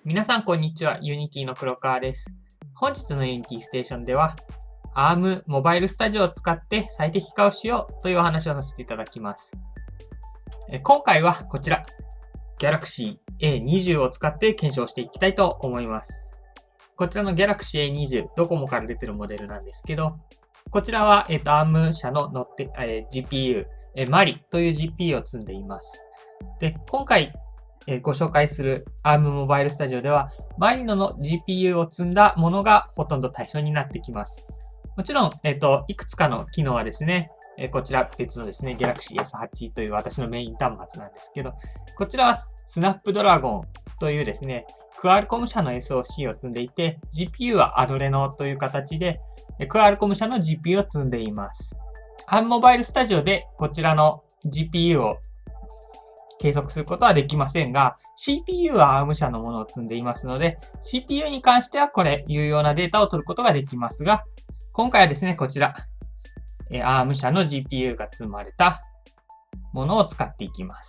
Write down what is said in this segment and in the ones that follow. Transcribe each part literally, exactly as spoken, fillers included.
皆さんこんにちは。Unity の黒川です。本日の Unity ステーションでは アーム モバイルスタジオを使って最適化をしようというお話をさせていただきます。今回はこちら Galaxy エーにじゅう を使って検証していきたいと思います。こちらの Galaxy エーにじゅう、ドコモから出てるモデルなんですけど、こちらは、えっと、アーム 社の乗って、えー、ジーピーユー、えー、マリという ジーピーユー を積んでいます。で、今回、えー、ご紹介する アーム モバイルスタジオでは、マリノの ジーピーユー を積んだものがほとんど対象になってきます。もちろん、えっと、いくつかの機能はですね、えー、こちら別のですね、Galaxy エスはち という私のメイン端末なんですけど、こちらはスナップドラゴンというですね、クアルコム社の エスオーシー を積んでいて、ジーピーユー はアドレノという形で、クアルコム社の ジーピーユー を積んでいます。アーム モバイルスタジオでこちらの ジーピーユー を計測することはできませんが、シーピーユー は アーム 社のものを積んでいますので、シーピーユー に関してはこれ、有用なデータを取ることができますが、今回はですね、こちら、アーム 社の ジーピーユー が積まれたものを使っていきます。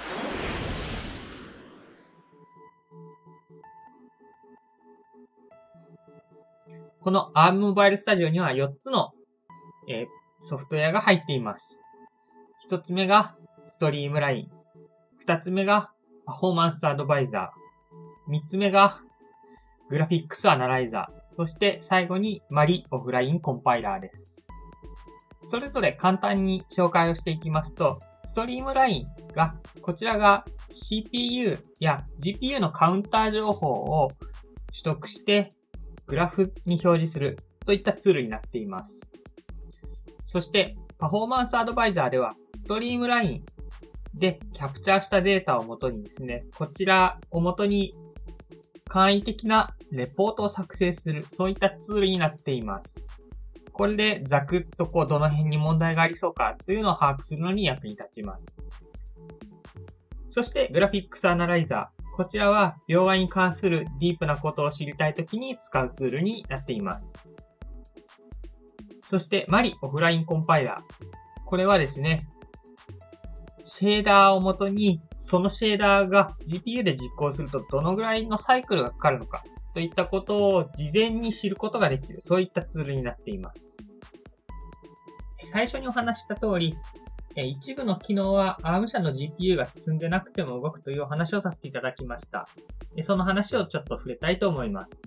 この アーム モバイルスタジオにはよっつの、えー、ソフトウェアが入っています。ひとつめがストリームライン。ふたつめがパフォーマンスアドバイザー。みっつめがグラフィックスアナライザー。そして最後にマリオフラインコンパイラーです。それぞれ簡単に紹介をしていきますと、ストリームラインが、こちらが シーピーユー や ジーピーユー のカウンター情報を取得してグラフに表示するといったツールになっています。そして、パフォーマンスアドバイザーでは、ストリームラインでキャプチャーしたデータをもとにですね、こちらをもとに簡易的なレポートを作成する、そういったツールになっています。これでざくっとこうどの辺に問題がありそうかというのを把握するのに役に立ちます。そして、グラフィックスアナライザー。こちらは、描画に関するディープなことを知りたいときに使うツールになっています。そして、マリオフラインコンパイラー。これはですね、シェーダーをもとに、そのシェーダーが ジーピーユー で実行するとどのぐらいのサイクルがかかるのか、といったことを事前に知ることができる、そういったツールになっています。最初にお話しした通り、一部の機能は アーム 社の ジーピーユー が積んでなくても動くというお話をさせていただきました。その話をちょっと触れたいと思います。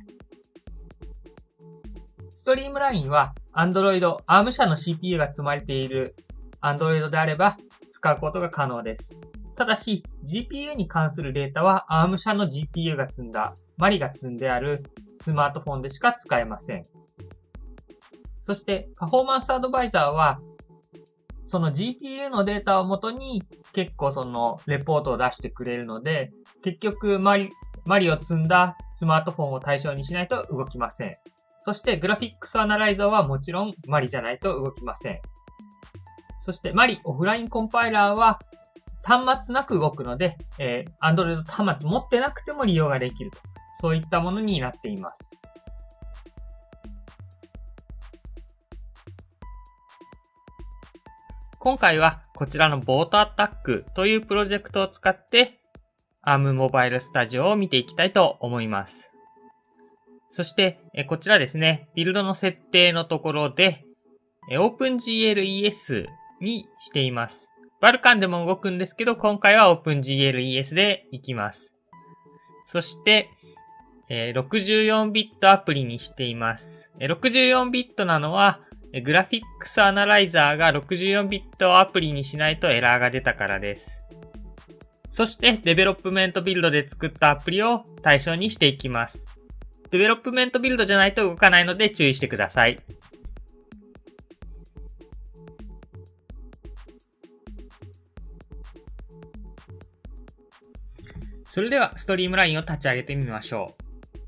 ストリームラインは Android、アーム 社の シーピーユー が積まれている Android であれば使うことが可能です。ただし ジーピーユー に関するデータは アーム 社の ジーピーユー が積んだ、マリが積んであるスマートフォンでしか使えません。そしてパフォーマンスアドバイザーはその ジーピーユー のデータをもとに結構そのレポートを出してくれるので、結局マリ、マリを積んだスマートフォンを対象にしないと動きません。そしてグラフィックスアナライザーはもちろんマリじゃないと動きません。そしてマリオフラインコンパイラーは端末なく動くので、えー、Android 端末持ってなくても利用ができると。そういったものになっています。今回はこちらのボートアタックというプロジェクトを使って アーム モバイルスタジオを見ていきたいと思います。そしてこちらですね、ビルドの設定のところで OpenGLES にしています。バルカンでも動くんですけど、今回は OpenGLES でいきます。そしてろくじゅうよんビットアプリにしています。ろくじゅうよんビットなのはグラフィックスアナライザーがろくじゅうよんビットをアプリにしないとエラーが出たからです。そしてデベロップメントビルドで作ったアプリを対象にしていきます。デベロップメントビルドじゃないと動かないので注意してください。それではストリームラインを立ち上げてみましょう。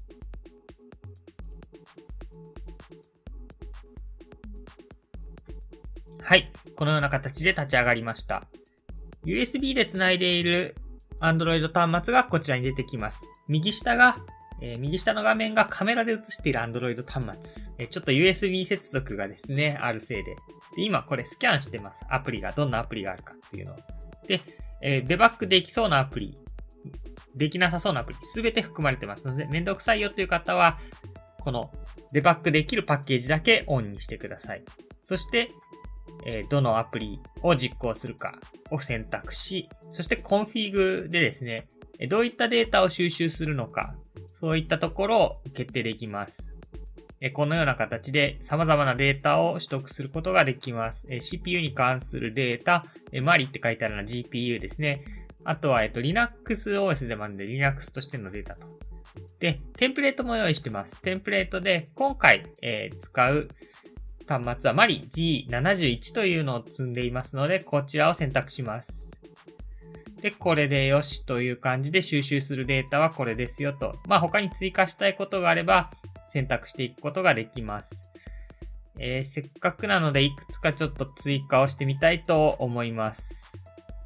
はい。このような形で立ち上がりました。ユーエスビー で繋いでいる Android 端末がこちらに出てきます。右下が、えー、右下の画面がカメラで映している Android 端末。えー、ちょっと ユーエスビー 接続がですね、あるせいで。で今これスキャンしてます。アプリが、どんなアプリがあるかっていうのを。で、えー、デバッグできそうなアプリできなさそうなアプリ、すべて含まれてますので、めんどくさいよという方は、このデバッグできるパッケージだけオンにしてください。そして、えー、どのアプリを実行するかを選択し、そしてコンフィグでですね、どういったデータを収集するのか、そういったところを決定できます。このような形で様々なデータを取得することができます。シーピーユー に関するデータ、マリって書いてあるのは ジーピーユー ですね。あとは、えっと、Linux オーエス でもあるので Linux としてのデータと。で、テンプレートも用意してます。テンプレートで今回、えー、使う端末はマリ ジーななじゅういち というのを積んでいますので、こちらを選択します。で、これでよしという感じで収集するデータはこれですよと。まあ他に追加したいことがあれば選択していくことができます。えー、せっかくなのでいくつかちょっと追加をしてみたいと思います。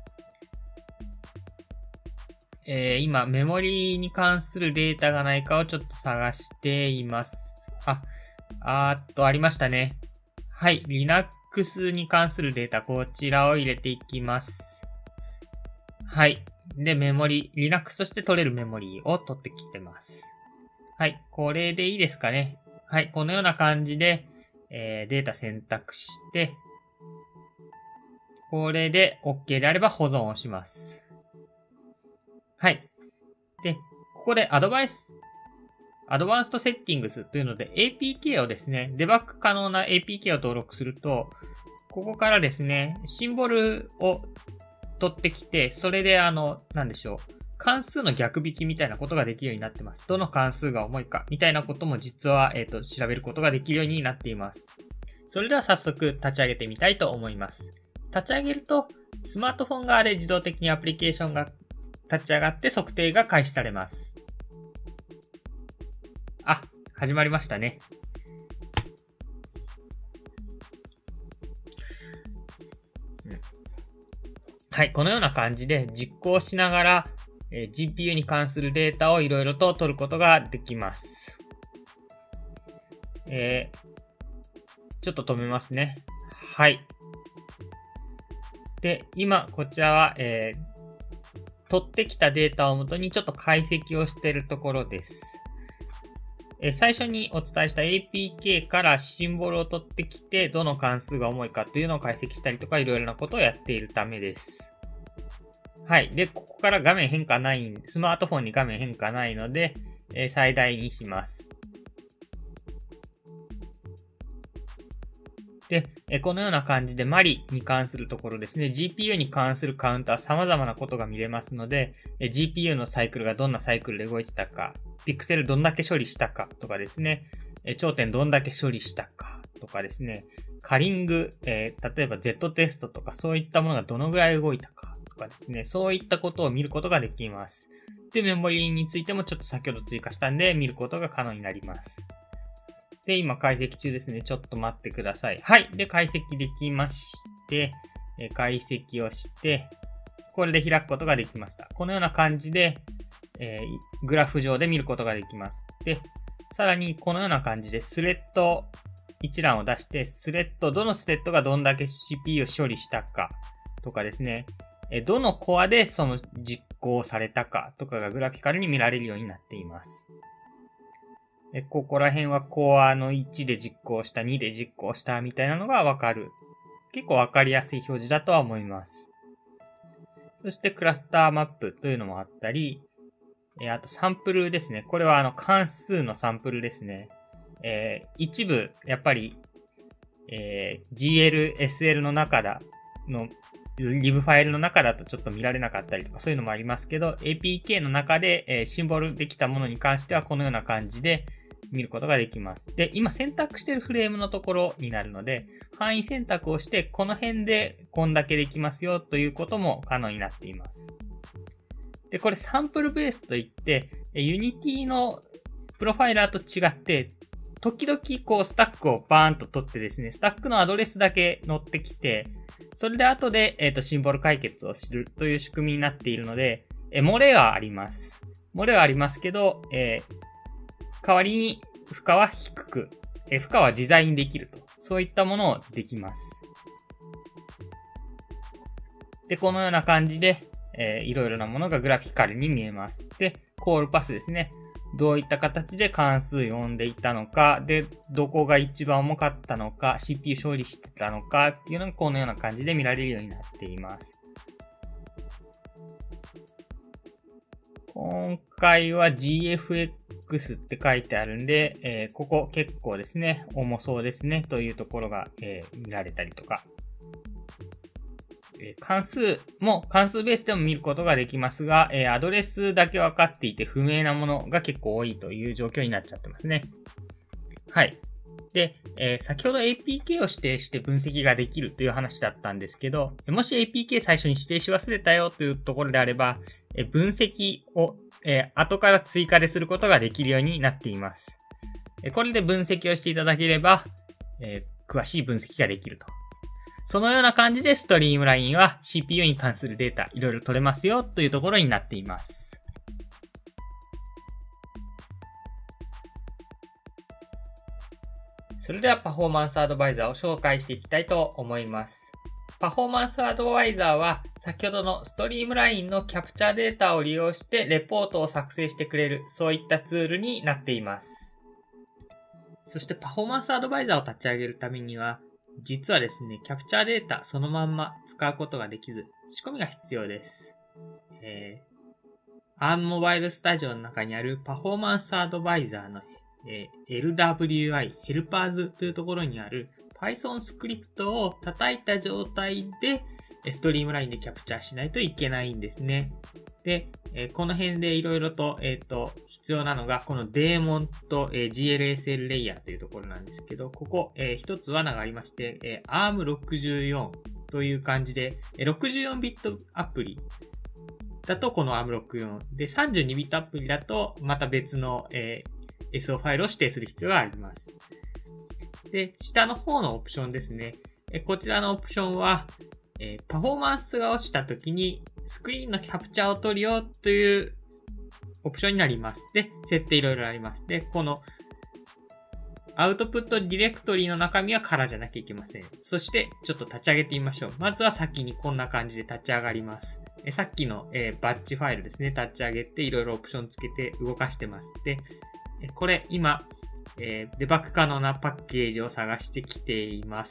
えー、今メモリに関するデータがないかをちょっと探しています。あ、あーっとありましたね。はい、Linux に関するデータ、こちらを入れていきます。はい。で、メモリ、Linux として取れるメモリを取ってきてます。はい。これでいいですかね。はい。このような感じで、えー、データ選択して、これで OK であれば保存をします。はい。で、ここでアドバイス、アドバンストセッティングスというので エーピーケー をですね、デバッグ可能な エーピーケー を登録すると、ここからですね、シンボルを取ってきて、それであの、なんでしょう。関数の逆引きみたいなことができるようになってます。どの関数が重いかみたいなことも実は、えっと、調べることができるようになっています。それでは早速立ち上げてみたいと思います。立ち上げると、スマートフォン側で自動的にアプリケーションが立ち上がって測定が開始されます。あ、始まりましたね。はい、このような感じで実行しながら、えー、ジーピーユー に関するデータをいろいろと取ることができます。えー、ちょっと止めますね。はい。で、今、こちらは、えー、取ってきたデータをもとにちょっと解析をしているところです。えー、最初にお伝えした エーピーケー からシンボルを取ってきて、どの関数が重いかというのを解析したりとか、いろいろなことをやっているためです。はい。で、ここから画面変化ない、スマートフォンに画面変化ないので、えー、最大にします。で、えー、このような感じでマリに関するところですね、ジーピーユー に関するカウンター様々なことが見れますので、えー、ジーピーユー のサイクルがどんなサイクルで動いてたか、ピクセルどんだけ処理したかとかですね、えー、頂点どんだけ処理したかとかですね、カリング、えー、例えば Z テストとかそういったものがどのぐらい動いたかとかですね、そういったことを見ることができます。で、メモリについてもちょっと先ほど追加したんで見ることが可能になります。で、今解析中ですね。ちょっと待ってください。はい。で、解析できまして、え解析をして、これで開くことができました。このような感じで、えー、グラフ上で見ることができます。で、さらにこのような感じでスレッド一覧を出して、スレッド、どのスレッドがどんだけ シーピーユー を処理したかとかですね、えどのコアでその実行されたかとかがグラフィカルに見られるようになっています。えここら辺はコアのいちで実行した、にで実行したみたいなのがわかる。結構わかりやすい表示だとは思います。そしてクラスターマップというのもあったり、えあとサンプルですね。これはあの関数のサンプルですね。えー、一部、やっぱり、えー、ジーエル、エスエル の中だの、リブファイルの中だとちょっと見られなかったりとかそういうのもありますけど、エーピーケー の中で、えー、シンボルできたものに関してはこのような感じで見ることができます。で、今選択しているフレームのところになるので、範囲選択をして、この辺でこんだけできますよということも可能になっています。で、これサンプルベースといって、Unity のプロファイラーと違って、時々こうスタックをバーンと取ってですね、スタックのアドレスだけ乗ってきて、それで後で、えっと、シンボル解決をするという仕組みになっているので、え漏れはあります。漏れはありますけど、えー、代わりに負荷は低く、えー、負荷は自在にできると。そういったものをできます。で、このような感じで、 えー、いろいろなものがグラフィカルに見えます。で、コールパスですね。どういった形で関数読んでいたのか、で、どこが一番重かったのか、シーピーユー 処理してたのかっていうのがこのような感じで見られるようになっています。今回は ジーエフエックス って書いてあるんで、えー、ここ結構ですね、重そうですねというところが、えー、見られたりとか。関数も関数ベースでも見ることができますが、えー、アドレスだけ分かっていて不明なものが結構多いという状況になっちゃってますね。はい。で、えー、先ほど エーピーケー を指定して分析ができるという話だったんですけど、もし エーピーケー 最初に指定し忘れたよというところであれば、えー、分析を、えー、後から追加ですることができるようになっています。えー、これで分析をしていただければ、えー、詳しい分析ができると。そのような感じでストリームラインは シーピーユー に関するデータいろいろ取れますよというところになっています。それではパフォーマンスアドバイザーを紹介していきたいと思います。パフォーマンスアドバイザーは先ほどのストリームラインのキャプチャーデータを利用してレポートを作成してくれる、そういったツールになっています。そしてパフォーマンスアドバイザーを立ち上げるためには実はですね、キャプチャーデータそのまんま使うことができず、仕込みが必要です。えー、Arm Mobile Studio の中にあるパフォーマンスアドバイザーの、えー、エルダブリューアイ、Helpers というところにある Python スクリプトを叩いた状態でストリームラインでキャプチャーしないといけないんですね。で、えー、この辺でいろいろと、えっと、必要なのが、このデーモンと、えー、ジーエルエスエル レイヤーというところなんですけど、ここ、えー、一つ罠がありまして、えー、アームろくじゅうよん という感じで、えー、ろくじゅうよんビットアプリだとこの アームろくじゅうよん で、さんじゅうにビットアプリだとまた別の、えー、エスオー ファイルを指定する必要があります。で、下の方のオプションですね。えー、こちらのオプションは、えー、パフォーマンスが落ちたときにスクリーンのキャプチャーを取るよというオプションになります。で、設定いろいろあります。で、このアウトプットディレクトリの中身は空じゃなきゃいけません。そして、ちょっと立ち上げてみましょう。まずは先にこんな感じで立ち上がります。えさっきの、えー、バッチファイルですね。立ち上げていろいろオプションつけて動かしてます。で、えこれ今、えー、デバッグ可能なパッケージを探してきています。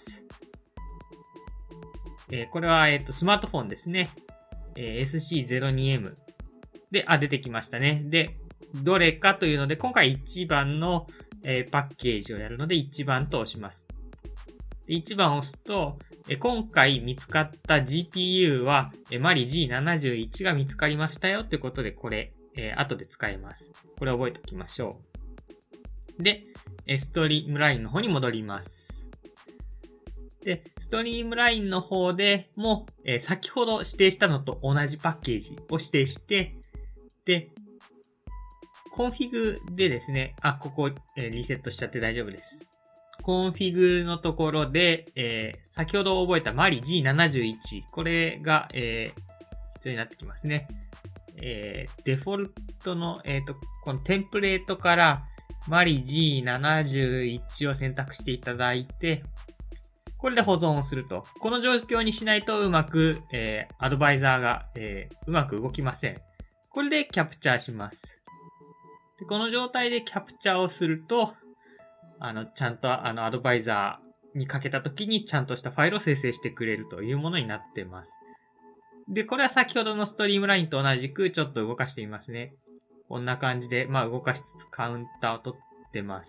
えー、これは、えっと、スマートフォンですね。えー、エスシーゼロにエム で、あ、出てきましたね。で、どれかというので、今回いちばんの、えー、パッケージをやるので、いちばんと押します。でいちばんを押すと、えー、今回見つかった ジーピーユー は、えー、マリ ジーななじゅういち が見つかりましたよってことで、これ、えー、後で使えます。これ覚えておきましょう。で、ストリームラインの方に戻ります。で、ストリームラインの方でも、えー、先ほど指定したのと同じパッケージを指定して、で、コンフィグでですね、あ、ここ、えー、リセットしちゃって大丈夫です。コンフィグのところで、えー、先ほど覚えたマリ ジーななじゅういち、これが、えー、必要になってきますね。えー、デフォルトの、えっと、このテンプレートからマリ ジーななじゅういち を選択していただいて、これで保存をすると。この状況にしないとうまく、えー、アドバイザーが、えー、うまく動きません。これでキャプチャーします。でこの状態でキャプチャーをすると、あの、ちゃんとあのアドバイザーにかけたときにちゃんとしたファイルを生成してくれるというものになってます。で、これは先ほどのストリームラインと同じくちょっと動かしてみますね。こんな感じで、まあ動かしつつカウンターを取ってます。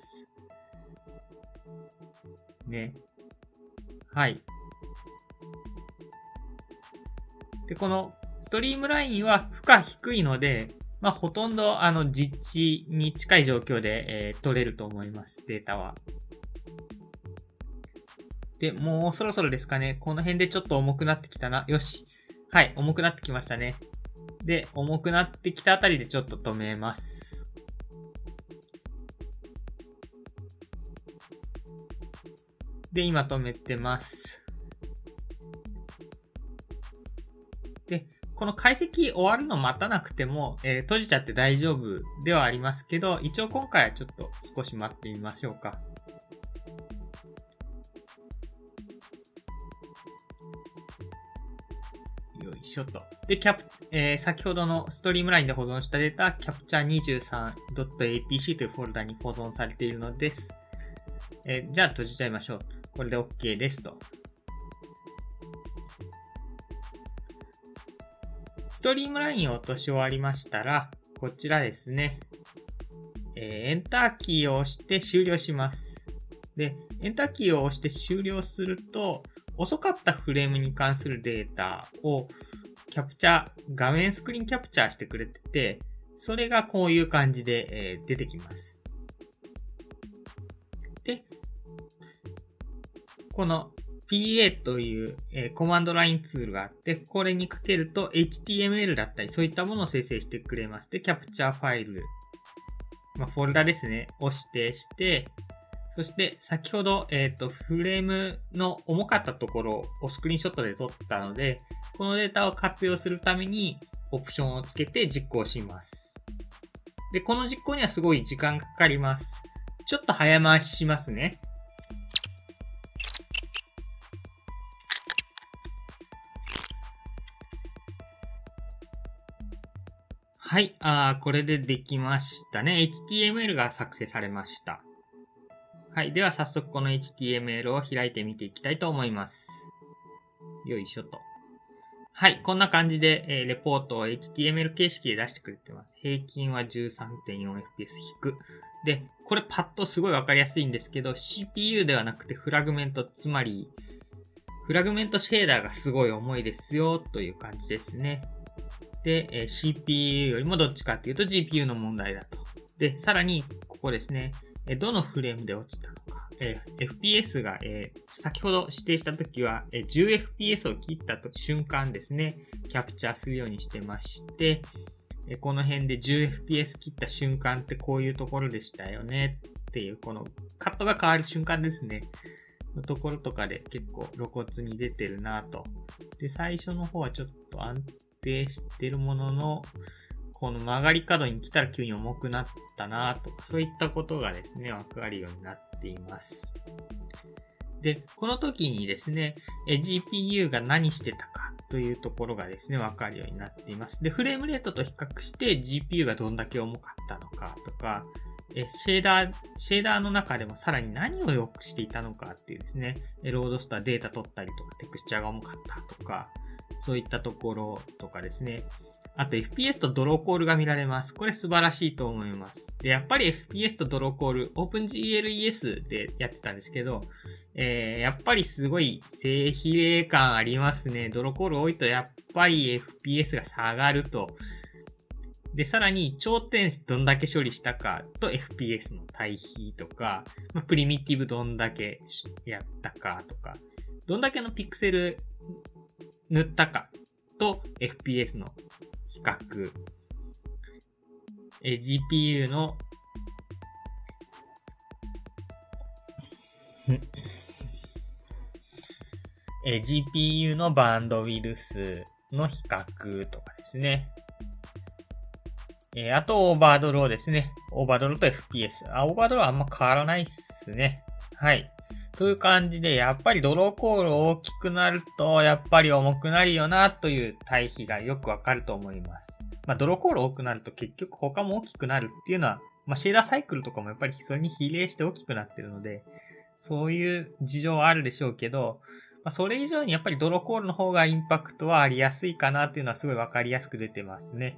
ね。はい。で、このストリームラインは負荷低いので、まあほとんどあの実地に近い状況で、えー、取れると思います、データは。で、もうそろそろですかね。この辺でちょっと重くなってきたな。よし。はい、重くなってきましたね。で、重くなってきたあたりでちょっと止めます。で、今止めてます。で、この解析終わるの待たなくても、えー、閉じちゃって大丈夫ではありますけど、一応今回はちょっと少し待ってみましょうか。 よいしょと。で、キャプ、えー、先ほどのストリームラインで保存したデータ、キャプチャーにじゅうさんドットエーピーシー というフォルダに保存されているのです。えー、じゃあ閉じちゃいましょう。これで OK ですと。ストリームラインを落とし終わりましたら、こちらですね、えー、エンターキーを押して終了します。で、エンターキーを押して終了すると、遅かったフレームに関するデータをキャプチャー、画面スクリーンキャプチャーしてくれてて、それがこういう感じで、えー、出てきます。で、この ピーエー という、えー、コマンドラインツールがあって、これにかけると エイチティーエムエル だったり、そういったものを生成してくれます。で、キャプチャーファイル、まあ、フォルダですね、を指定して、そして先ほど、えっと、フレームの重かったところをスクリーンショットで撮ったので、このデータを活用するためにオプションをつけて実行します。で、この実行にはすごい時間がかかります。ちょっと早回ししますね。はい、あー、これでできましたね。エイチティーエムエル が作成されました。はい。では早速この エイチティーエムエル を開いてみていきたいと思います。よいしょと。はい。こんな感じで、えー、レポートを エイチティーエムエル 形式で出してくれてます。平均は じゅうさんてんよんエフピーエス 引く。で、これパッとすごいわかりやすいんですけど、シーピーユー ではなくてフラグメント、つまり、フラグメントシェーダーがすごい重いですよという感じですね。で、えー、シーピーユー よりもどっちかっていうと ジーピーユー の問題だと。で、さらに、ここですね。どのフレームで落ちたのか。えー、エフピーエス が、えー、先ほど指定したときは、えー、じゅうエフピーエス を切った瞬間ですね、キャプチャーするようにしてまして、えー、この辺で じゅうエフピーエス 切った瞬間ってこういうところでしたよねっていう、このカットが変わる瞬間ですね。のところとかで結構露骨に出てるなと。で、最初の方はちょっと安定してるものの、この曲がり角に来たら急に重くなったなとか、そういったことがですね、わかるようになっています。で、この時にですね、ジーピーユー が何してたかというところがですね、わかるようになっています。で、フレームレートと比較して ジーピーユー がどんだけ重かったのかとか、シェーダー、シェーダーの中でもさらに何を良くしていたのかっていうですね、ロードスターデータ取ったりとか、テクスチャーが重かったとか、そういったところとかですね、あと エフピーエス とドローコールが見られます。これ素晴らしいと思います。で、やっぱり エフピーエス とドローコール、OpenGLES でやってたんですけど、えー、やっぱりすごい正比例感ありますね。ドローコール多いとやっぱり エフピーエス が下がると。で、さらに頂点どんだけ処理したかと エフピーエス の対比とか、まあ、プリミティブどんだけやったかとか、どんだけのピクセル塗ったかと エフピーエス の比較、え ジーピーユー のえ ジーピーユー のバンドウィルスの比較とかですね。えあとオーバードローですね。オーバードローと エフピーエス。あ、オーバードローはあんま変わらないっすね。はい。という感じで、やっぱりドローコール大きくなると、やっぱり重くなるよな、という対比がよくわかると思います。まあ、ドローコール多くなると結局他も大きくなるっていうのは、まあ、シェーダーサイクルとかもやっぱりそれに比例して大きくなってるので、そういう事情はあるでしょうけど、まあ、それ以上にやっぱりドローコールの方がインパクトはありやすいかなっていうのはすごいわかりやすく出てますね。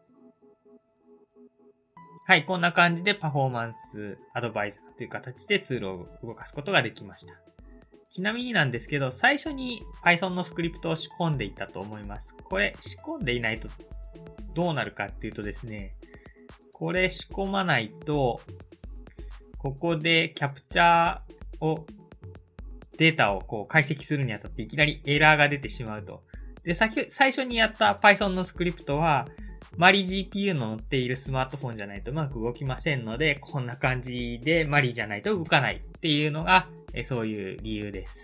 はい、こんな感じでパフォーマンスアドバイザーという形でツールを動かすことができました。ちなみになんですけど、最初に Python のスクリプトを仕込んでいたと思います。これ仕込んでいないとどうなるかっていうとですね、これ仕込まないと、ここでキャプチャーを、データをこう解析するにあたっていきなりエラーが出てしまうと。で、先、最初にやった Python のスクリプトは、マリ ジーピーユー の乗っているスマートフォンじゃないとうまく動きませんので、こんな感じでマリじゃないと動かないっていうのが、えそういう理由です。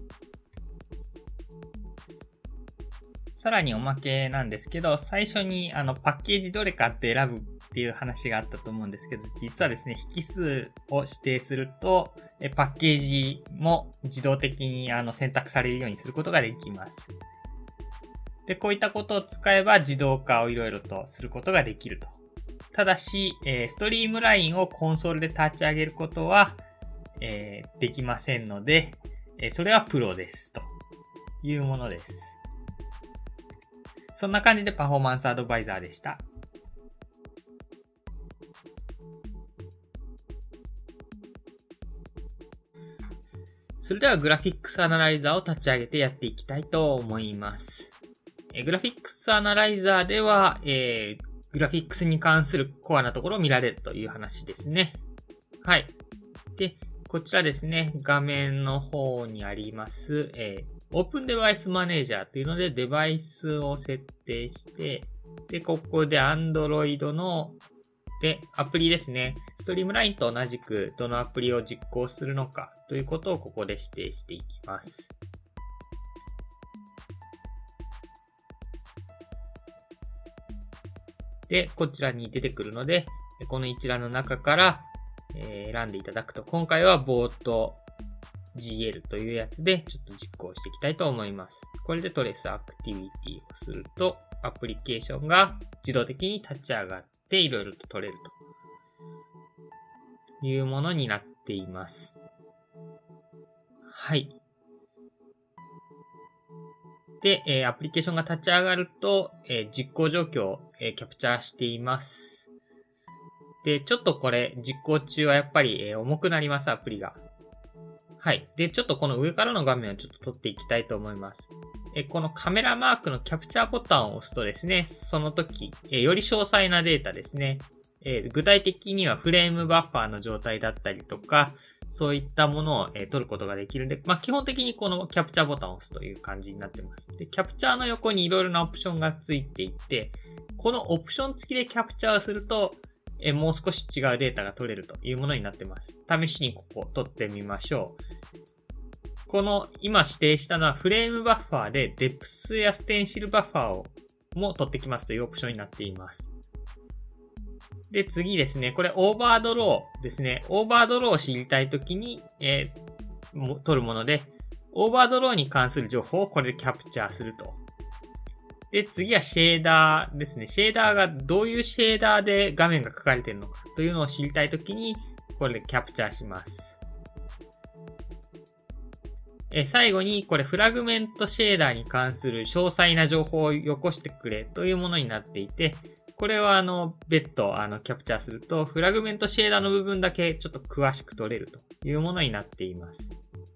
さらにおまけなんですけど、最初にあのパッケージどれかって選ぶっていう話があったと思うんですけど、実はですね、引数を指定すると、えパッケージも自動的にあの選択されるようにすることができます。 で、こういったことを使えば自動化をいろいろとすることができると。ただし、えー、ストリームラインをコンソールで立ち上げることは、えー、できませんので、えー、それはプロです。というものです。そんな感じでパフォーマンスアドバイザーでした。それではグラフィックスアナライザーを立ち上げてやっていきたいと思います。えグラフィックスアナライザーでは、えー、グラフィックスに関するコアなところを見られるという話ですね。はい。で、こちらですね、画面の方にあります、えー、Open Device Manager というのでデバイスを設定して、で、ここで Android ので、アプリですね。ストリームラインと同じくどのアプリを実行するのかということをここで指定していきます。で、こちらに出てくるので、この一覧の中から選んでいただくと、今回は Boat ジーエル というやつでちょっと実行していきたいと思います。これでトレスアクティビティをすると、アプリケーションが自動的に立ち上がって、いろいろと取れるというものになっています。はい。で、えー、アプリケーションが立ち上がると、えー、実行状況を、えー、キャプチャーしています。で、ちょっとこれ実行中はやっぱり、えー、重くなります、アプリが。はい。で、ちょっとこの上からの画面をちょっと撮っていきたいと思います。えこのカメラマークのキャプチャーボタンを押すとですね、その時、えより詳細なデータですね、え具体的にはフレームバッファーの状態だったりとか、そういったものを、え取ることができるんで、まあ、基本的にこのキャプチャーボタンを押すという感じになってます。で、キャプチャーの横にいろいろなオプションがついていて、このオプション付きでキャプチャーをすると、えもう少し違うデータが取れるというものになってます。試しにここ取ってみましょう。この今指定したのはフレームバッファーで デプス やステンシルバッファーをも取ってきますというオプションになっています。で、次ですね。これオーバードローですね。オーバードローを知りたいときに、えー、取るもので、オーバードローに関する情報をこれでキャプチャーすると。で、次はシェーダーですね。シェーダーがどういうシェーダーで画面が書かれているのかというのを知りたいときに、これでキャプチャーします。え最後に、これフラグメントシェーダーに関する詳細な情報をよこしてくれというものになっていて、これはあの、別途あの、キャプチャーすると、フラグメントシェーダーの部分だけちょっと詳しく取れるというものになっています。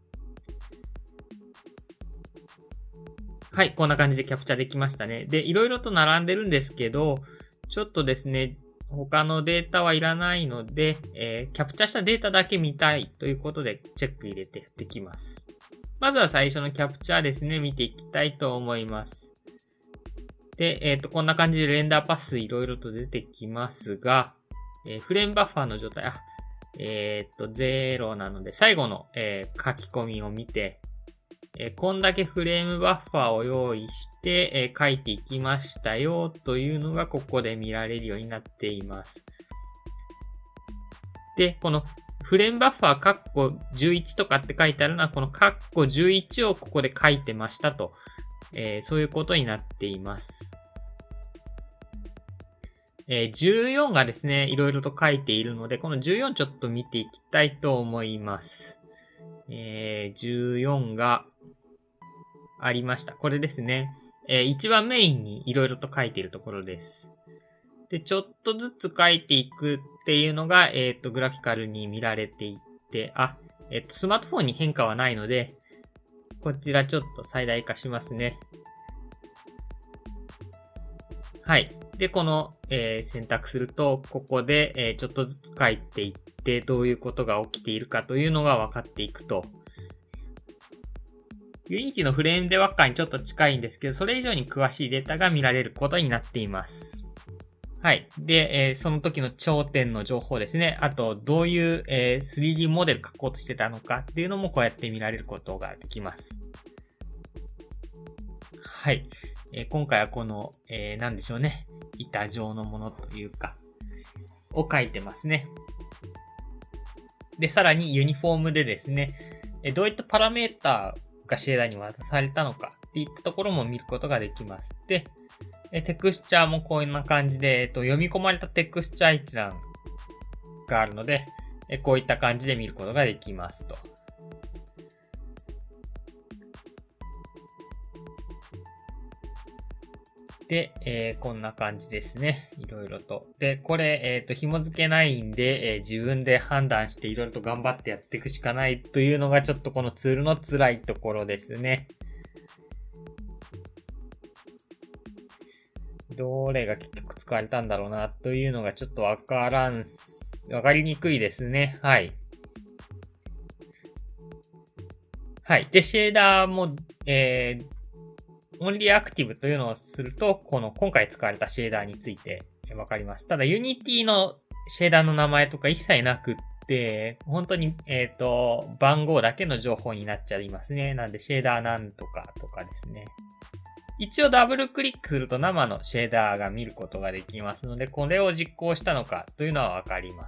はい、こんな感じでキャプチャーできましたね。で、いろいろと並んでるんですけど、ちょっとですね、他のデータはいらないので、えー、キャプチャーしたデータだけ見たいということで、チェック入れてやってきます。まずは最初のキャプチャーですね、見ていきたいと思います。で、えっと、こんな感じでレンダーパスいろいろと出てきますが、えー、フレームバッファーの状態、あ、えっと、ゼロなので、最後の、えー、書き込みを見て、えー、こんだけフレームバッファーを用意して、えー、書いていきましたよというのがここで見られるようになっています。で、このフレームバッファーカッコじゅういちとかって書いてあるのは、このカッコじゅういちをここで書いてましたと、えー、そういうことになっています。えー、じゅうよんがですね、いろいろと書いているので、このじゅうよんちょっと見ていきたいと思います。えー、じゅうよんがありました。これですね。えー、一番メインにいろいろと書いているところです。で、ちょっとずつ書いていくっていうのが、えっと、グラフィカルに見られていって、あ、えっと、スマートフォンに変化はないので、こちらちょっと最大化しますね。はい。で、この、えー、選択すると、ここで、えー、ちょっとずつ書いていって、どういうことが起きているかというのが分かっていくと。Unity のフレームデバッカーにちょっと近いんですけど、それ以上に詳しいデータが見られることになっています。はい。で、えー、その時の頂点の情報ですね。あと、どういう、えー、スリーディー モデル書こうとしてたのかっていうのもこうやって見られることができます。はい。えー、今回はこの、えー、なんでしょうね。板状のものというか、を書いてますね。で、さらにユニフォームでですね、えー、どういったパラメータかシェーダーに渡されたのかっていったところも見ることができます。で、テクスチャーもこんな感じで、えっと、読み込まれたテクスチャー一覧があるので、こういった感じで見ることができますと。で、えー、こんな感じですね。いろいろと。で、これ、えっと、紐付けないんで、えー、自分で判断していろいろと頑張ってやっていくしかないというのがちょっとこのツールの辛いところですね。どれが結局使われたんだろうなというのがちょっとわからん、わかりにくいですね。はい。はい。で、シェーダーも、えー、オンリーアクティブというのをすると、この今回使われたシェーダーについてわかります。ただ、Unity のシェーダーの名前とか一切なくって、本当に、えっと、番号だけの情報になっちゃいますね。なんで、シェーダーなんとかとかですね。一応ダブルクリックすると生のシェーダーが見ることができますので、これを実行したのかというのはわかります。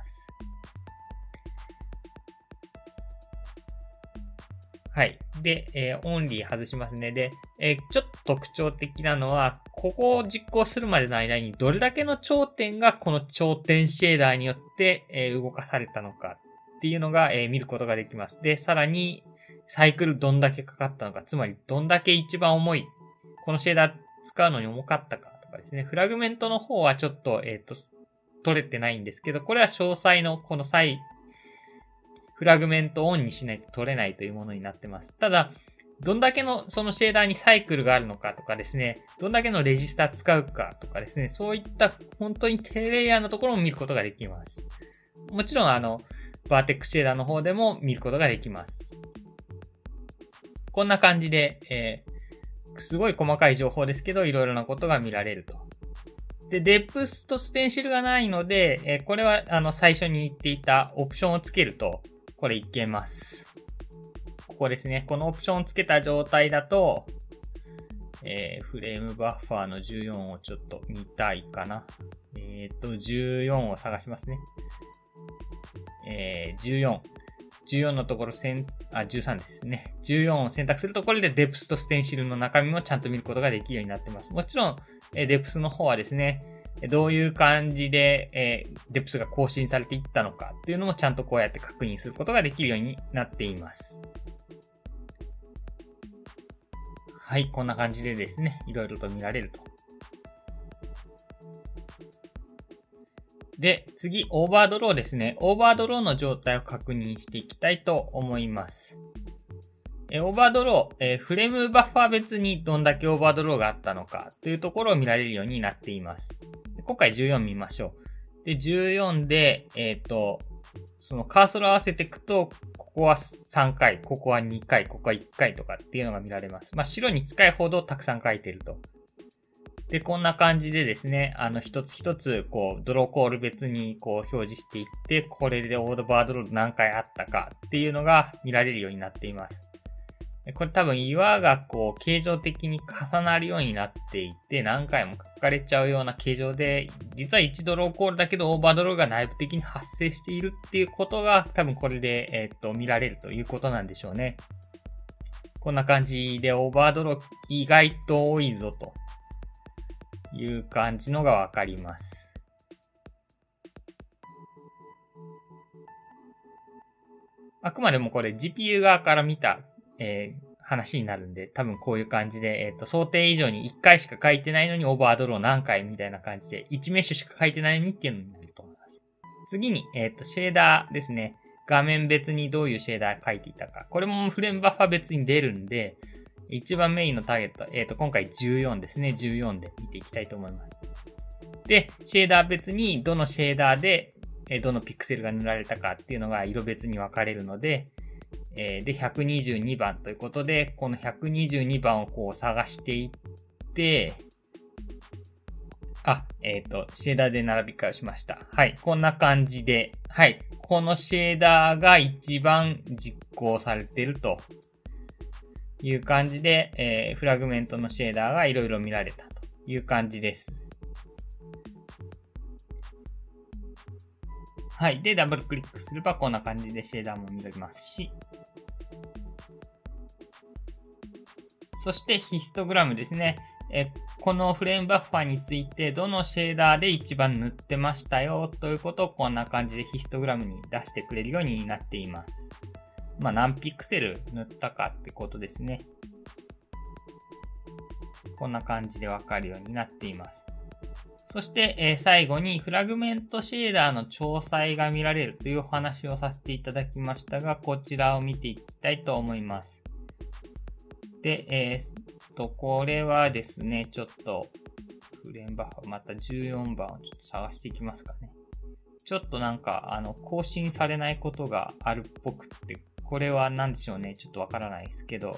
はい。で、えー、オンリー外しますね。で、えー、ちょっと特徴的なのは、ここを実行するまでの間にどれだけの頂点がこの頂点シェーダーによって、えー、動かされたのかっていうのが、えー、見ることができます。で、さらにサイクルどんだけかかったのか、つまりどんだけ一番重い、このシェーダー使うのに重かったかとかですね。フラグメントの方はちょっと、えっと、取れてないんですけど、これは詳細のこの際、フラグメントをオンにしないと取れないというものになってます。ただ、どんだけのそのシェーダーにサイクルがあるのかとかですね、どんだけのレジスタ使うかとかですね、そういった本当に低レイヤーのところも見ることができます。もちろん、あの、バーテックシェーダーの方でも見ることができます。こんな感じで、えー、すごい細かい情報ですけど、いろいろなことが見られると。で、デプスとステンシルがないので、えー、これはあの最初に言っていたオプションをつけると、これいけます。ここですね。このオプションをつけた状態だと、えー、フレームバッファーのじゅうよんをちょっと見たいかな。えっと、じゅうよんを探しますね。えー、じゅうよん。じゅうよんのところ、あ、じゅうさんですね。じゅうよんを選択すると、これでデプスとステンシルの中身もちゃんと見ることができるようになってます。もちろん、えー、デプスの方はですね、どういう感じで、えー、デプスが更新されていったのかっていうのもちゃんとこうやって確認することができるようになっています。はい、こんな感じでですね、いろいろと見られると。で、次、オーバードローですね。オーバードローの状態を確認していきたいと思います。えオーバードロー、えー、フレームバッファー別にどんだけオーバードローがあったのかというところを見られるようになっています。今回じゅうよん見ましょう。で、じゅうよんで、えっと、そのカーソルを合わせていくと、ここはさんかい、ここはにかい、ここはいっかいとかっていうのが見られます。まあ、白に近いほどたくさん書いてると。で、こんな感じでですね、あの、一つ一つ、こう、ドローコール別に、こう、表示していって、これでオーバードロー何回あったかっていうのが見られるようになっています。これ多分岩がこう形状的に重なるようになっていて何回も書かれちゃうような形状で実はいちドローコールだけどオーバードローが内部的に発生しているっていうことが多分これで、えー、っと見られるということなんでしょうね。こんな感じでオーバードロー意外と多いぞという感じのがわかります。あくまでもこれ ジーピーユー 側から見たえー、話になるんで、多分こういう感じで、えっと、想定以上にいっかいしか書いてないのにオーバードロー何回みたいな感じで、いちメッシュしか書いてないのにっていうのになると思います。次に、えっと、シェーダーですね。画面別にどういうシェーダー書いていたか。これもフレームバッファー別に出るんで、一番メインのターゲット、えっと、今回じゅうよんですね。じゅうよんで見ていきたいと思います。で、シェーダー別にどのシェーダーで、どのピクセルが塗られたかっていうのが色別に分かれるので、で、ひゃくにじゅうにばんということで、このひゃくにじゅうにばんをこう探していって、あ、えっと、シェーダーで並び替えをしました。はい。こんな感じで、はい。このシェーダーが一番実行されているという感じで、えー、フラグメントのシェーダーがいろいろ見られたという感じです。はい。で、ダブルクリックすればこんな感じでシェーダーも見られますし、 そしてヒストグラムですね。えこのフレームバッファーについてどのシェーダーで一番塗ってましたよということをこんな感じでヒストグラムに出してくれるようになっています。まあ何ピクセル塗ったかってことですね。こんな感じでわかるようになっています。そして、えー、最後にフラグメントシェーダーの詳細が見られるというお話をさせていただきましたが、こちらを見ていきたいと思います。で、えー、っと、これはですね、ちょっと、フレームバッファー、またじゅうよんばんをちょっと探していきますかね。ちょっとなんか、あの、更新されないことがあるっぽくって、これは何でしょうね、ちょっとわからないですけど。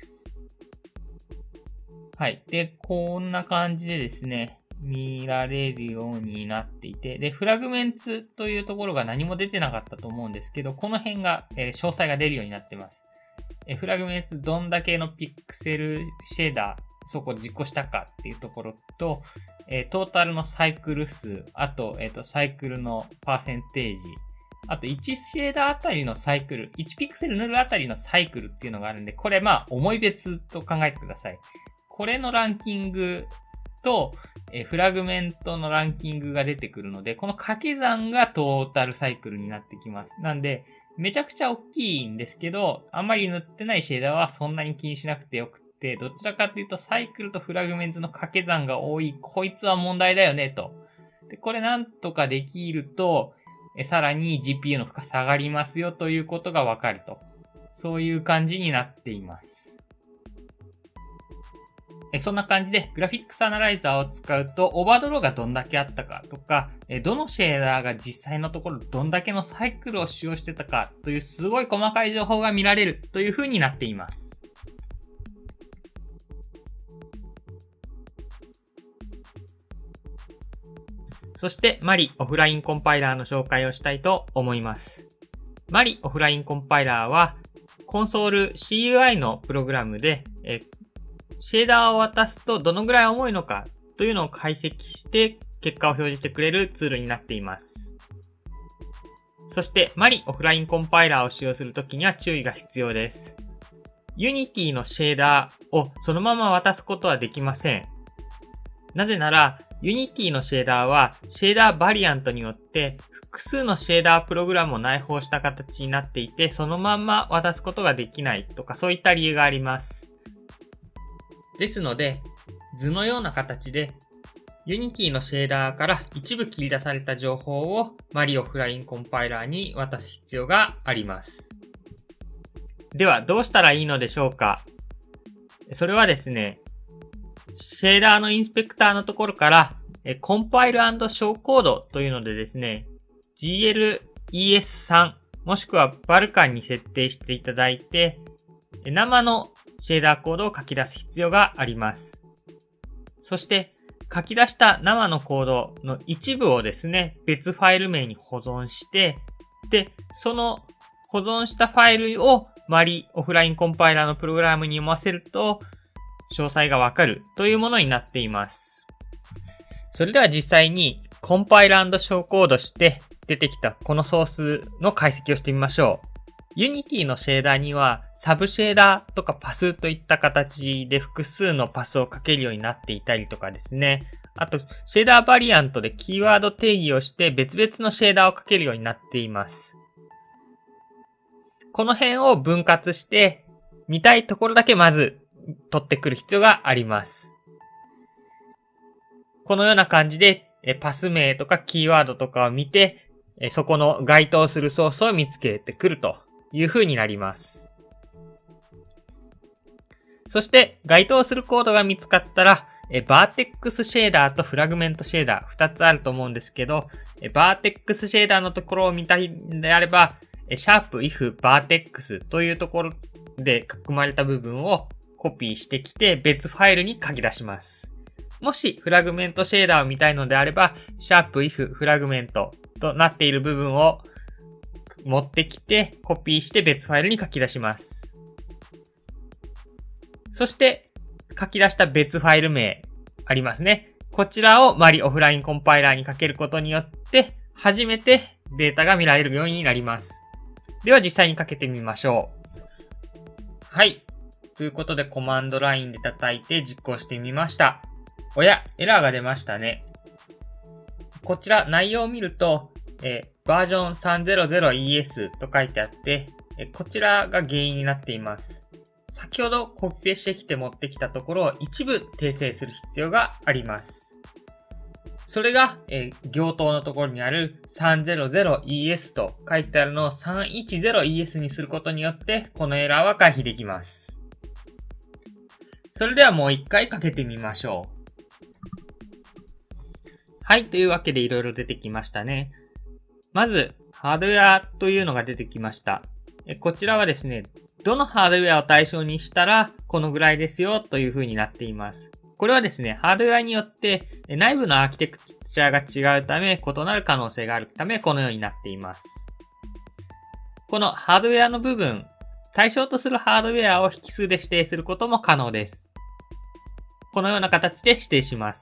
はい。で、こんな感じでですね、見られるようになっていて、で、フラグメンツというところが何も出てなかったと思うんですけど、この辺が、えー、詳細が出るようになっています。えー、フラグメンツどんだけのピクセルシェーダー、そこを実行したかっていうところと、えー、トータルのサイクル数、あと、えっと、サイクルのパーセンテージ、あといちシェーダーあたりのサイクル、いちピクセル塗るあたりのサイクルっていうのがあるんで、これまあ、重い別と考えてください。これのランキングと、えフラグメントのランキングが出てくるので、この掛け算がトータルサイクルになってきます。なんで、めちゃくちゃ大きいんですけど、あんまり塗ってないシェーダーはそんなに気にしなくてよくて、どちらかというとサイクルとフラグメントの掛け算が多い、こいつは問題だよね、と。で、これなんとかできると、えさらに ジーピーユー の負荷下がりますよということがわかると。そういう感じになっています。そんな感じでグラフィックスアナライザーを使うとオーバードローがどんだけあったかとか、どのシェーダーが実際のところどんだけのサイクルを使用してたかというすごい細かい情報が見られるという風になっています。そしてマリオフラインコンパイラーの紹介をしたいと思います。マリオフラインコンパイラーはコンソール シーユーアイ のプログラムで、えシェーダーを渡すとどのぐらい重いのかというのを解析して結果を表示してくれるツールになっています。そしてマリオフラインコンパイラーを使用するときには注意が必要です。Unity のシェーダーをそのまま渡すことはできません。なぜなら Unity のシェーダーはシェーダーバリアントによって複数のシェーダープログラムを内包した形になっていてそのまんま渡すことができないとかそういった理由があります。ですので、図のような形で Unity のシェーダーから一部切り出された情報をマリオフラインコンパイラーに渡す必要があります。では、どうしたらいいのでしょうか？それはですね、シェーダーのインスペクターのところから、コンパイル&ショーコードというのでですね、ジーエルイーエススリー もしくはバルカンに設定していただいて、生のシェーダーコードを書き出す必要があります。そして書き出した生のコードの一部をですね、別ファイル名に保存して、で、その保存したファイルをマリオフラインコンパイラーのプログラムに読ませると、詳細がわかるというものになっています。それでは実際にコンパイル&ショーコードして出てきたこのソースの解析をしてみましょう。Unity のシェーダーにはサブシェーダーとかパスといった形で複数のパスを書けるようになっていたりとかですね。あと、シェーダーバリアントでキーワード定義をして別々のシェーダーを書けるようになっています。この辺を分割して見たいところだけまず取ってくる必要があります。このような感じでパス名とかキーワードとかを見てそこの該当するソースを見つけてくるという風になります。そして該当するコードが見つかったら、バーテックスシェーダーとフラグメントシェーダーふたつあると思うんですけど、バーテックスシェーダーのところを見たいんであれば、シャープ if バーテックスというところで含まれた部分をコピーしてきて別ファイルに書き出します。もしフラグメントシェーダーを見たいのであれば、シャープ if フラグメントとなっている部分を持ってきてコピーして別ファイルに書き出します。そして書き出した別ファイル名ありますね。こちらをマリオフラインコンパイラーにかけることによって初めてデータが見られるようになります。では実際にかけてみましょう。はい。 ということでコマンドラインで叩いて実行してみました。おや、エラーが出ましたね。こちら内容を見ると、えー、バージョン さんぜろぜろイーエス と書いてあって、えー、こちらが原因になっています。先ほどコピペしてきて持ってきたところを一部訂正する必要があります。それが、えー、行頭のところにある さんぜろぜろイーエス と書いてあるのを さんいちぜろイーエス にすることによってこのエラーは回避できます。それではもう一回かけてみましょう。はい。というわけでいろいろ出てきましたね。まず、ハードウェアというのが出てきました。こちらはですね、どのハードウェアを対象にしたらこのぐらいですよという風になっています。これはですね、ハードウェアによって内部のアーキテクチャが違うため異なる可能性があるためこのようになっています。このハードウェアの部分、対象とするハードウェアを引数で指定することも可能です。このような形で指定します。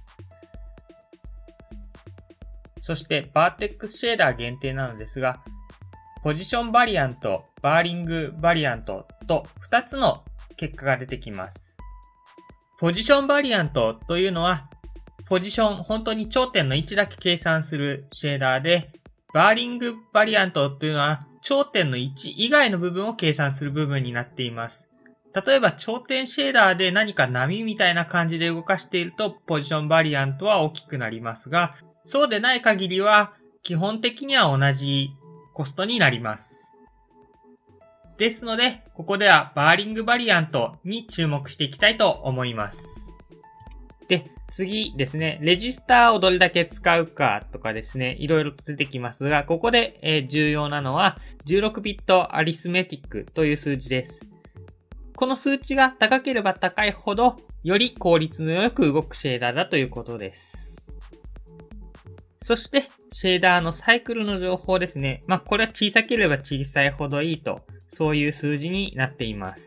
そして、バーテックスシェーダー限定なのですが、ポジションバリアント、バーリングバリアントとふたつの結果が出てきます。ポジションバリアントというのは、ポジション、本当に頂点の位置だけ計算するシェーダーで、バーリングバリアントというのは、頂点の位置以外の部分を計算する部分になっています。例えば、頂点シェーダーで何か波みたいな感じで動かしていると、ポジションバリアントは大きくなりますが、そうでない限りは、基本的には同じコストになります。ですので、ここではバーリングバリアントに注目していきたいと思います。で、次ですね、レジスターをどれだけ使うかとかですね、いろいろと出てきますが、ここで、えー、重要なのはじゅうろくビットアリスメティックという数字です。この数値が高ければ高いほど、より効率のよく動くシェーダーだということです。そして、シェーダーのサイクルの情報ですね。まあ、これは小さければ小さいほどいいと、そういう数字になっています。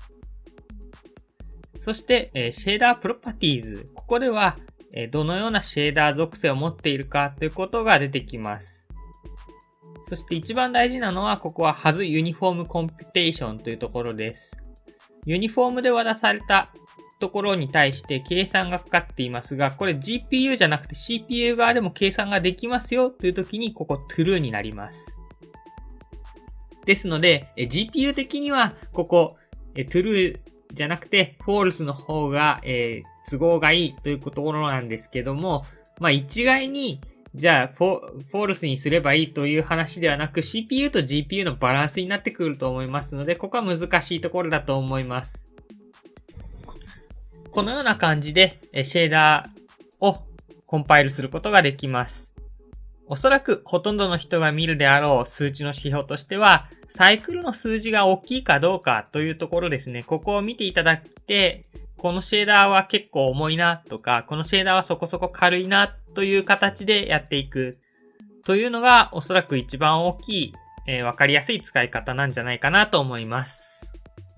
そして、えー、シェーダープロパティーズ。ここでは、えー、どのようなシェーダー属性を持っているかということが出てきます。そして一番大事なのは、ここは has uniform computation というところです。ユニフォームで渡されたところに対して計算がかかっていますが、これ ジーピーユー じゃなくて シーピーユー 側でも計算ができますよという時にここ true になります。ですので、ジーピーユー 的にはここ true じゃなくて false の方が、えー、都合がいいというところなんですけども、まあ一概にじゃあ false にすればいいという話ではなく シーピーユー と ジーピーユー のバランスになってくると思いますので、ここは難しいところだと思います。このような感じでシェーダーをコンパイルすることができます。おそらくほとんどの人が見るであろう数値の指標としては、サイクルの数字が大きいかどうかというところですね。ここを見ていただいて、このシェーダーは結構重いなとか、このシェーダーはそこそこ軽いなという形でやっていくというのがおそらく一番大きい、えー、わかりやすい使い方なんじゃないかなと思います。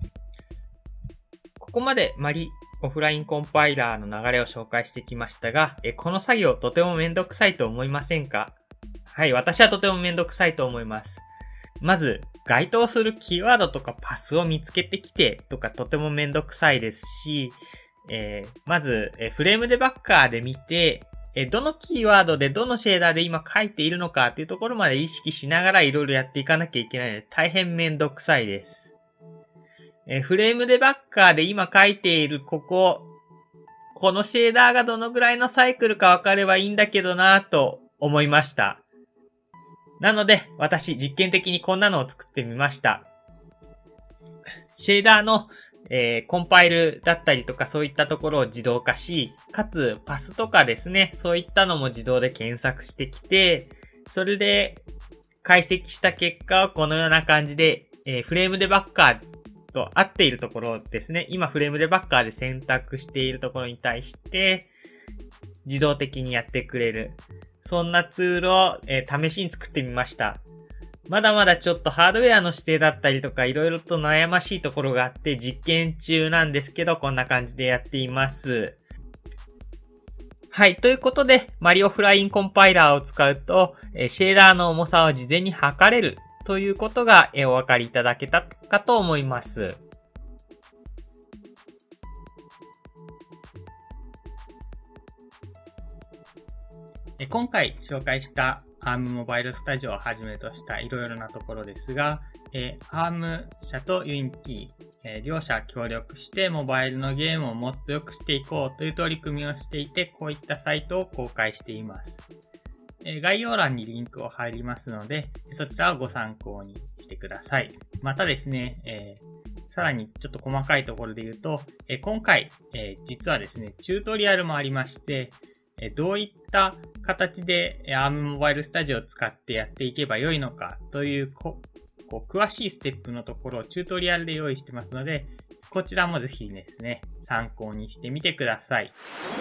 ここまでマリオフラインコンパイラーの流れを紹介してきましたが、えこの作業とてもめんどくさいと思いませんか？はい、私はとてもめんどくさいと思います。まず、該当するキーワードとかパスを見つけてきてとかとてもめんどくさいですし、えー、まず、えフレームデバッカーで見て、えどのキーワードでどのシェーダーで今書いているのかっていうところまで意識しながらいろいろやっていかなきゃいけないので大変めんどくさいです。えフレームデバッカーで今書いているここ、このシェーダーがどのぐらいのサイクルかわかればいいんだけどなぁと思いました。なので、私実験的にこんなのを作ってみました。シェーダーの、えー、コンパイルだったりとかそういったところを自動化し、かつパスとかですね、そういったのも自動で検索してきて、それで解析した結果をこのような感じで、えー、フレームデバッカーと合っているところですね。今フレームデバッカーで選択しているところに対して自動的にやってくれる。そんなツールを、えー、試しに作ってみました。まだまだちょっとハードウェアの指定だったりとかいろいろと悩ましいところがあって実験中なんですけど、こんな感じでやっています。はい。ということで、マリオフラインコンパイラーを使うと、えー、シェーダーの重さを事前に測れるということが、えー、お分かりいただけたかと思います。 今回紹介した アーム モバイルスタジオをはじめとしたいろいろなところですが、アーム 社と Unity、両社協力してモバイルのゲームをもっと良くしていこうという取り組みをしていて、こういったサイトを公開しています。概要欄にリンクを貼りますので、そちらをご参考にしてください。またですね、えー、さらにちょっと細かいところで言うと、えー、今回、えー、実はですね、チュートリアルもありまして、えー、どういった形で アーム モバイルスタジオを使ってやっていけばよいのかというここう詳しいステップのところをチュートリアルで用意してますので、こちらもぜひですね、参考にしてみてください。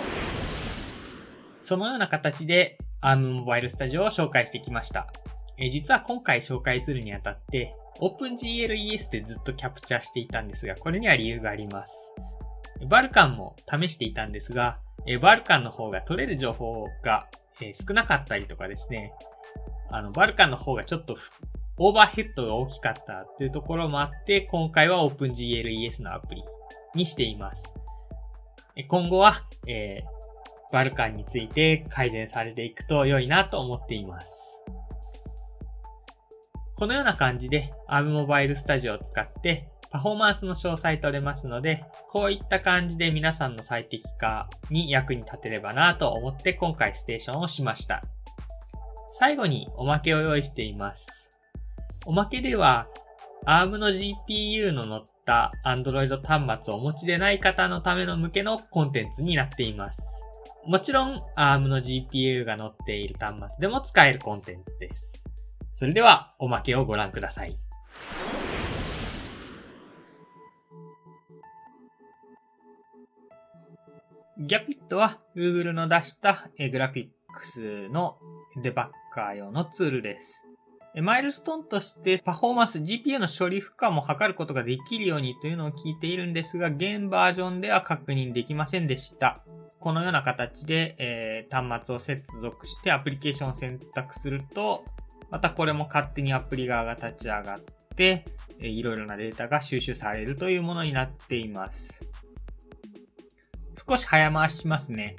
そのような形で アーム モバイルスタジオを紹介してきました。え実は今回紹介するにあたって OpenGLES でずっとキャプチャーしていたんですが、これには理由があります。バルカンも試していたんですが、バルカンの方が取れる情報が少なかったりとかですね、あのバルカンの方がちょっとオーバーヘッドが大きかったというところもあって、今回は OpenGLES のアプリにしています。今後は、えー、バルカンについて改善されていくと良いなと思っています。このような感じで アーム モバイルスタジオを使ってパフォーマンスの詳細取れますので、こういった感じで皆さんの最適化に役に立てればなと思って今回ステーションをしました。最後におまけを用意しています。おまけでは アーム の ジーピーユー の載った Android 端末をお持ちでない方のための向けのコンテンツになっています。もちろん アーム の ジーピーユー が載っている端末でも使えるコンテンツです。それではおまけをご覧ください。ギャピットは Google の出したグラフィックスのデバッカー用のツールです。マイルストーンとしてパフォーマンス ジーピーユー の処理負荷も測ることができるようにというのを聞いているんですが、現バージョンでは確認できませんでした。このような形で、えー、端末を接続してアプリケーションを選択すると、またこれも勝手にアプリ側が立ち上がって、えー、いろいろなデータが収集されるというものになっています。少し早回ししますね。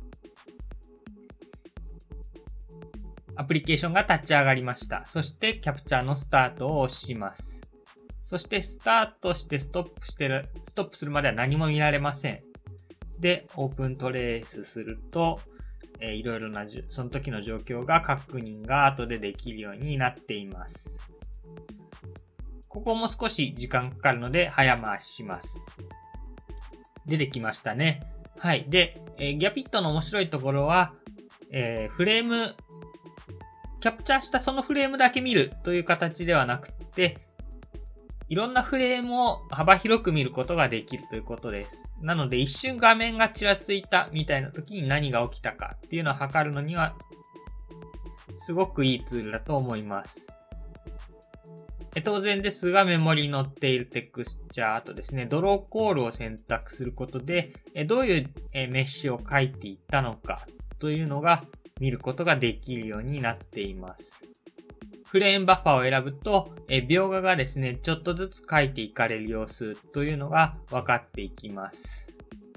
アプリケーションが立ち上がりました。そしてキャプチャーのスタートを押します。そしてスタートしてストップしてる、ストップするまでは何も見られません。で、オープントレースすると、えー、いろいろなその時の状況が確認が後でできるようになっています。ここも少し時間かかるので早回しします。出てきましたね。はい。で、えー、ギャピットの面白いところは、えー、フレーム、キャプチャーしたそのフレームだけ見るという形ではなくて、いろんなフレームを幅広く見ることができるということです。なので一瞬画面がちらついたみたいな時に何が起きたかっていうのを測るのにはすごくいいツールだと思います。当然ですがメモリに載っているテクスチャーとですね、ドローコールを選択することでどういうメッシュを書いていったのかというのが見ることができるようになっています。フレームバッファーを選ぶと、描画がですね、ちょっとずつ書いていかれる様子というのが分かっていきます。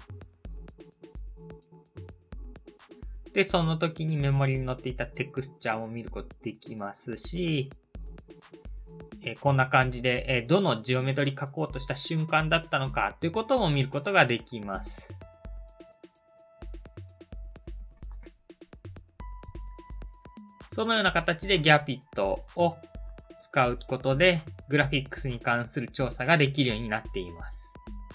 で、その時にメモリに載っていたテクスチャーも見ることできますし、こんな感じでどのジオメトリ書こうとした瞬間だったのかということも見ることができます。そのような形でギャピットを使うことでグラフィックスに関する調査ができるようになっています。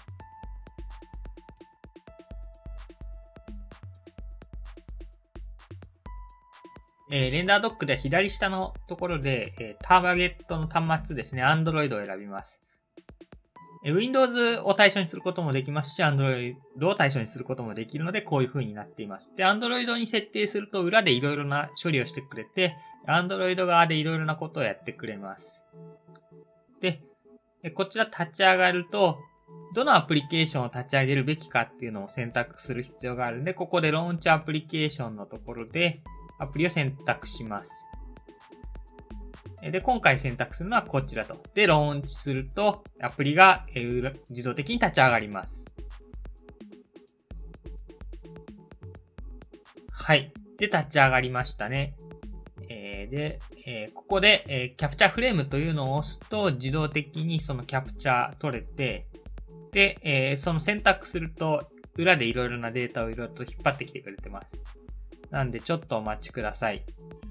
えー、レンダードックでは左下のところで、えー、ターゲットの端末ですね、Android を選びます。Windows を対象にすることもできますし、Android を対象にすることもできるので、こういう風になっています。で、Android に設定すると裏でいろいろな処理をしてくれて、Android 側でいろいろなことをやってくれます。で、こちら立ち上がると、どのアプリケーションを立ち上げるべきかっていうのを選択する必要があるので、ここでローンチアプリケーションのところで、アプリを選択します。で、今回選択するのはこちらと。で、ローンチすると、アプリが自動的に立ち上がります。はい。 で、立ち上がりましたね。えー、で、えー、ここで、えー、キャプチャーフレームというのを押すと、自動的にそのキャプチャー取れて、で、えー、その選択すると、裏でいろいろなデータをいろいろと引っ張ってきてくれてます。なんで、ちょっとお待ちください。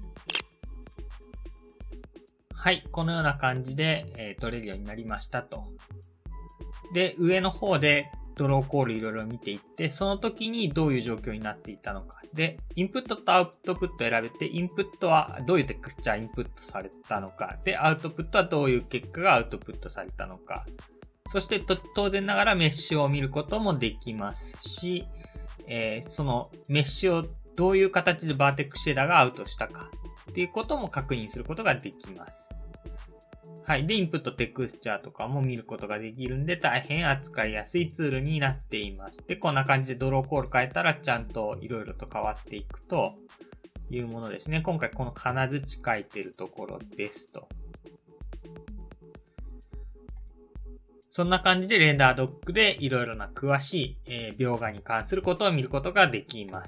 はい、このような感じで、えー、取れるようになりましたと。で、上の方でドローコールいろいろ見ていって、その時にどういう状況になっていたのか。で、インプットとアウトプット選べて、インプットはどういうテクスチャーインプットされたのか。で、アウトプットはどういう結果がアウトプットされたのか。そして、当然ながらメッシュを見ることもできますし、えー、そのメッシュをどういう形でバーテックシェーダーがアウトしたかっていうことも確認することができます。はい。で、インプットテクスチャーとかも見ることができるんで、大変扱いやすいツールになっています。で、こんな感じでドローコール変えたら、ちゃんといろいろと変わっていくというものですね。今回この金槌書いてるところですと。そんな感じでレンダードックでいろいろな詳しい、えー、描画に関することを見ることができます。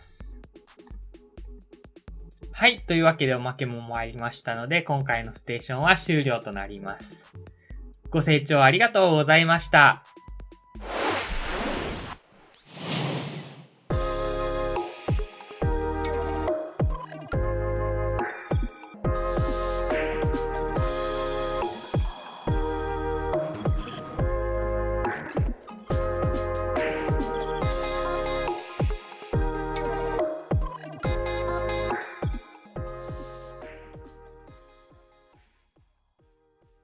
はい。というわけでおまけも参りましたので、今回のステーションは終了となります。ご清聴ありがとうございました。